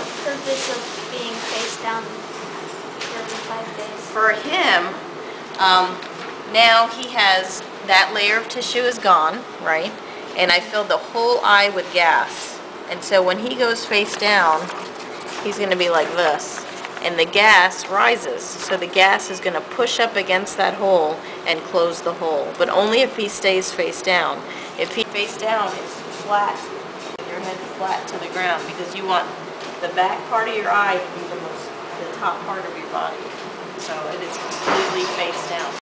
purpose of being face down for 5 days? For him, now he has, that layer of tissue is gone, right? And I filled the whole eye with gas. And so when he goes face down, he's going to be like this. And the gas rises. So the gas is going to push up against that hole and close the hole. But only if he stays face down. If he face down, it's flat. Your head flat to the ground, because you want the back part of your eye to be the top part of your body. So it is completely face down.